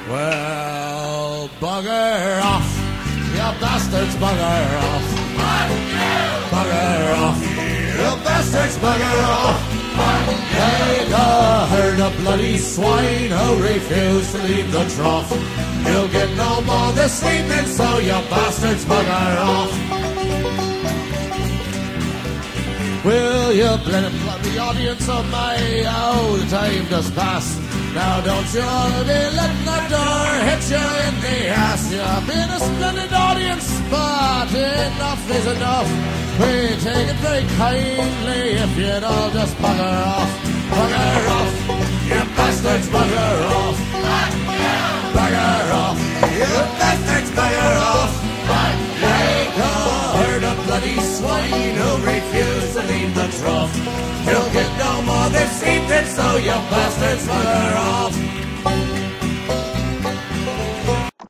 Well, bugger off, you bastards, bugger off. Bugger off, you bastards, bugger off. Take a herd of bloody swine who refuse to leave the trough. You'll get no more this evening, so you bastards, bugger off. Will you blood the audience of my, oh, the time does pass. Now don't you all be letting that door hit you in the ass. You've been a splendid audience, but enough is enough. We take it very kindly if you'd all just bugger off. Bugger off, you bastards, bugger off. Bugger off, you bastards, bugger off. Like a herd of bloody swine who refuse to leave the trough. You'll get no more this evening, so you bastards, bugger off.